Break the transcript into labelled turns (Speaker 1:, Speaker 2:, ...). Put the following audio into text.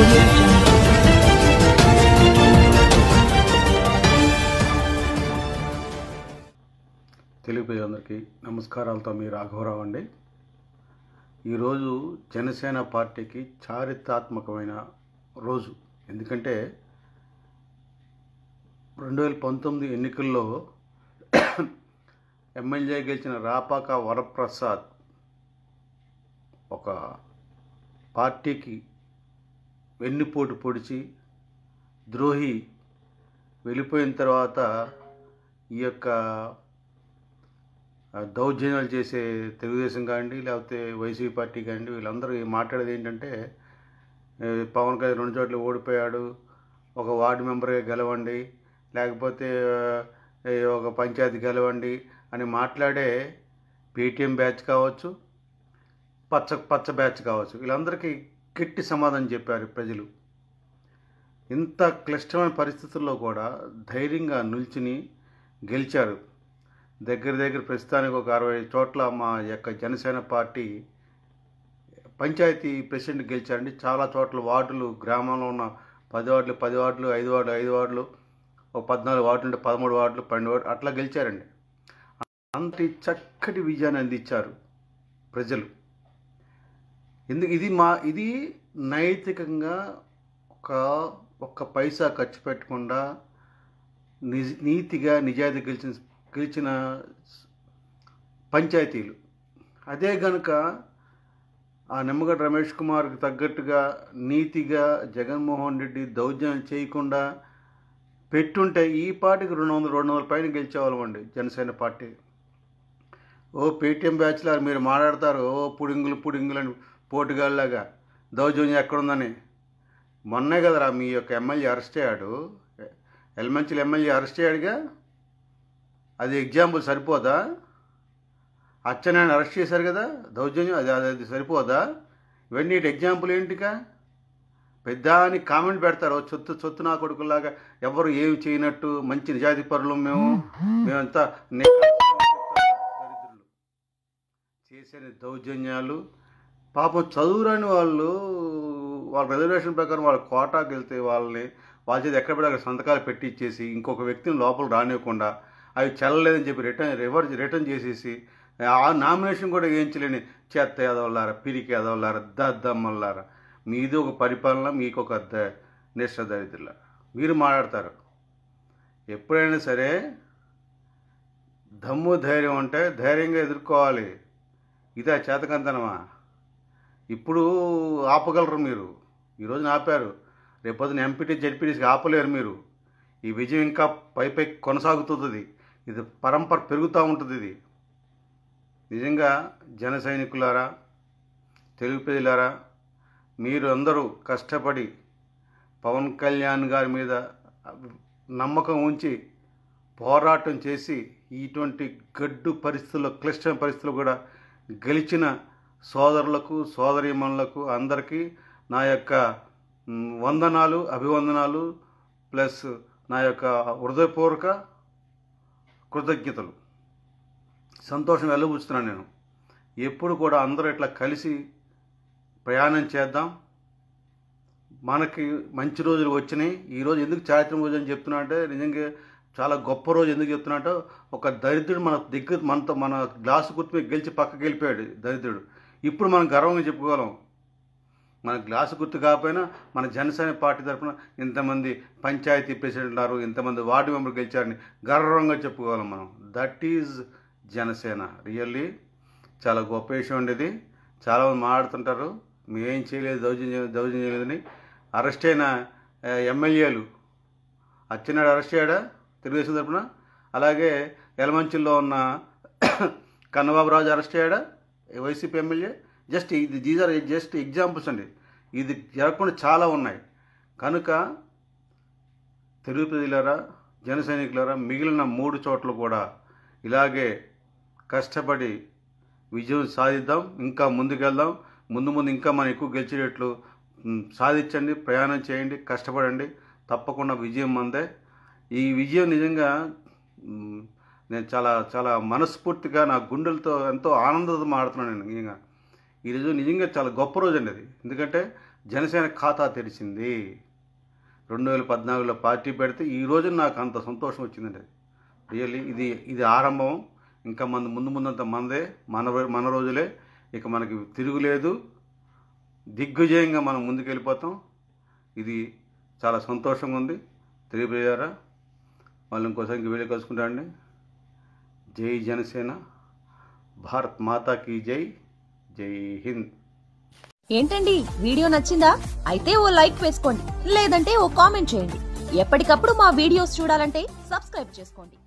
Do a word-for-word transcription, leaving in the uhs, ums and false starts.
Speaker 1: audio jungle.
Speaker 2: Telugu ప్రజలందరికీ నమస్కారాలతో మీ రాఘవరావు అండి. ఈరోజు జనసేన పార్టీకి చారిత్రాత్మకమైన రోజు. ఎందుకంటే రెండు వేల పంతొమ్మిది ఎన్నికల్లో ఎమ్మెల్యే గెలిచిన రాపాక వరప్రసాద్ ఒక పార్టీకి వెన్నుపోటు పొడిచి ద్రోహి వెళ్ళిపోయిన తర్వాత ఈ యొక్క దౌర్జన్యాలు చేసే తెలుగుదేశం కానివ్వండి, లేకపోతే వైసీపీ పార్టీ కానివ్వండి, వీళ్ళందరూ మాట్లాడేది ఏంటంటే పవన్ కళ్యాణ్ రెండు చోట్ల ఓడిపోయాడు, ఒక వార్డు మెంబర్గా గెలవండి, లేకపోతే ఒక పంచాయతీ గెలవండి అని మాట్లాడే పేటీఎం బ్యాచ్ కావచ్చు, పచ్చ పచ్చ బ్యాచ్ కావచ్చు, వీళ్ళందరికీ గట్టి సమాధానం చెప్పారు ప్రజలు. ఇంత క్లిష్టమైన పరిస్థితుల్లో కూడా ధైర్యంగా నిల్చుని గెలిచారు. దగ్గర దగ్గర ప్రస్తుతానికి ఒక అరవై చోట్ల మా యొక్క జనసేన పార్టీ పంచాయతీ ప్రెసిడెంట్ గెలిచారండి. చాలా చోట్ల వార్డులు, గ్రామంలో ఉన్న పది వార్డులు పది వార్డులు ఐదు వార్డులు ఐదు వార్డులు ఒక పద్నాలుగు వార్డులు ఉంటే పదమూడు వార్డులు పన్నెండు వార్డులు అట్లా గెలిచారండి. అంతటి చక్కటి విజయాన్ని అందించారు ప్రజలు. ఎందుకు ఇది మా ఇది నైతికంగా ఒక ఒక్క పైసా ఖర్చు పెట్టకుండా నిజ నీతిగా నిజాయితీ గెలిచిన గెలిచిన పంచాయతీలు. అదే గనుక ఆ నిమ్మగడ్డ రమేష్ కుమార్కి తగ్గట్టుగా నీతిగా జగన్మోహన్ రెడ్డి దౌర్జన్యం చేయకుండా పెట్టుంటే ఈ పార్టీకి రెండు వందలు రెండు వందల పైన గెలిచేవాళ్ళమండి జనసేన పార్టీ. ఓ పేటీఎం బ్యాచ్లో మీరు మాట్లాడతారు, ఓ పుడింగులు పుడింగులు అని పోటుగాళ్ళలాగా దౌర్జన్యం ఎక్కడుందని. మొన్నే కదరా మీ యొక్క ఎమ్మెల్యే అరెస్ట్ అయ్యాడు, ఎల్మంచిల ఎమ్మెల్యే అరెస్ట్ అయ్యాడుగా. అది ఎగ్జాంపుల్ సరిపోదా? అచ్చెన్నాయుడు అరెస్ట్ చేశారు కదా, దౌర్జన్యం, అది అది సరిపోదా? ఇవన్నీ ఎగ్జాంపుల్ ఏంటికా? పెద్ద అని కామెంట్ పెడతారు, చొత్తు చొత్తు నా కొడుకులాగా ఎవరు ఏమి చేయనట్టు, మంచి నిజాయితీ పరులు మేము, మేమంతా దరిద్రులు. చేసే దౌర్జన్యాలు పాపం చదువురాని వాళ్ళు వాళ్ళ రిజర్వేషన్ ప్రకారం వాళ్ళ కోటాకి వెళ్తే వాళ్ళని వాళ్ళ చేతి ఎక్కడ పడి అక్కడ సంతకాలు పెట్టి ఇచ్చేసి ఇంకొక వ్యక్తిని లోపల రానివ్వకుండా అవి చెల్లలేదని చెప్పి రిటర్న్ రివర్స్ రిటర్న్ చేసేసి ఆ నామినేషన్ కూడా వేయించలేని చెత్త ఎదవల్లారా, పిరికి ఎదవల్లారా, దద్దమ్మల్లారా. మీది ఒక పరిపాలన, మీకు ఒక ద నిష్ఠ దరిద్రుల. మీరు మాట్లాడతారు. ఎప్పుడైనా సరే దమ్ము ధైర్యం అంటే ధైర్యంగా ఎదుర్కోవాలి. ఇదే చేతకంతనమా? ఇప్పుడు ఆపగలరు మీరు. ఈరోజు ఆపారు, రేపొద్దున ఎంపీటీ జడ్పీటీసీకి ఆపలేరు మీరు. ఈ విజయం ఇంకా పై పై కొనసాగుతుంది. ఇది పరంపర పెరుగుతూ ఉంటుంది. ఇది నిజంగా జన సైనికులారా, తెలుగు ప్రజలారా, మీరు అందరూ కష్టపడి పవన్ కళ్యాణ్ గారి మీద నమ్మకం ఉంచి పోరాటం చేసి ఇటువంటి గడ్డు పరిస్థితుల్లో, క్లిష్టమైన పరిస్థితుల్లో కూడా గెలిచిన సోదరులకు సోదరీమణులకు అందరికీ నా యొక్క వందనాలు, అభివందనాలు, ప్లస్ నా యొక్క హృదయపూర్వక కృతజ్ఞతలు. సంతోషం వెలుబుచ్చుతున్నాను నేను. ఎప్పుడు కూడా అందరూ ఇట్లా కలిసి ప్రయాణం చేద్దాం. మనకి మంచి రోజులు వచ్చినాయి. ఈరోజు ఎందుకు చారిత్రక రోజు అని చెప్తున్నా అంటే, నిజంగా చాలా గొప్ప రోజు ఎందుకు చెప్తున్నా అంటే, ఒక దరిద్రుడు మన దగ్గర మనతో మన గ్లాసు గుర్తు మీద గెలిచి పక్కకి వెళ్ళిపోయాడు దరిద్రుడు. ఇప్పుడు మనం గర్వంగా చెప్పుకోగలం. మన గ్లాసు గుర్తు కాకపోయినా మన జనసేన పార్టీ తరఫున ఇంతమంది పంచాయతీ ప్రెసిడెంట్ ఉన్నారు, ఇంతమంది వార్డు మెంబర్లు గెలిచారని గర్వంగా చెప్పుకోగలం మనం. That is Janasena. రియల్లీ చాలా గొప్ప విషయం ఉండేది. చాలామంది మాట్లాడుతుంటారు మేమేం చేయలేదు, దౌర్జన్యం దౌర్జన్యం చేయలేదని. అరెస్ట్ అయిన ఎమ్మెల్యేలు, అచ్చెన్నాయుడు అరెస్ట్ అయ్యాడా తెలుగుదేశం తరఫున? అలాగే యలమంచిల్లో ఉన్న కన్నబాబు రాజు అరెస్ట్ అయ్యాడా వైసీపీ ఎమ్మెల్యే? జస్ట్ ఇది దీస్ ఆర్ జస్ట్ ఎగ్జాంపుల్స్ అండి. ఇది జరగకుండా చాలా ఉన్నాయి. కనుక తెలుగు ప్రజలారా, జన సైనికులారా, మిగిలిన మూడు చోట్ల కూడా ఇలాగే కష్టపడి విజయం సాధిద్దాం. ఇంకా ముందుకెళ్దాం. ముందు ముందు ఇంకా మనం ఎక్కువ గెలిచేటట్లు సాధించండి, ప్రయాణం చేయండి, కష్టపడండి. తప్పకుండా విజయం మందే. ఈ విజయం నిజంగా నేను చాలా చాలా మనస్ఫూర్తిగా నా గుండెలతో ఎంతో ఆనందంతో మాడుతున్నాను. నేను నిజంగా ఈరోజు నిజంగా చాలా గొప్ప రోజు అండి అది. ఎందుకంటే జనసేన ఖాతా తెరిచింది. రెండు వేల పద్నాలుగులో పార్టీ పెడితే ఈరోజు నాకు అంత సంతోషం వచ్చిందండి. రియల్లీ ఇది ఇది ఆరంభం. ఇంకా మన ముందు ముందంత మనదే, మన మన రోజులే. ఇక మనకి తిరుగులేదు. దిగ్విజయంగా మనం ముందుకు వెళ్ళిపోతాం. ఇది చాలా సంతోషంగా ఉంది. తెలియజేయారా? మళ్ళీ ఇంకోసారి ఇంక వీడియో కలుసుకుంటా అండి. జై జనసేన, భారత్ మాతా కీ జై, జై హింద్.
Speaker 1: ఏంటండి వీడియో నచ్చిందా? అయితే ఓ లైక్ వేసుకోండి, లేదంటే ఓ కామెంట్ చేయండి. ఎప్పటికప్పుడు మా వీడియోస్ చూడాలంటే సబ్స్క్రైబ్ చేసుకోండి.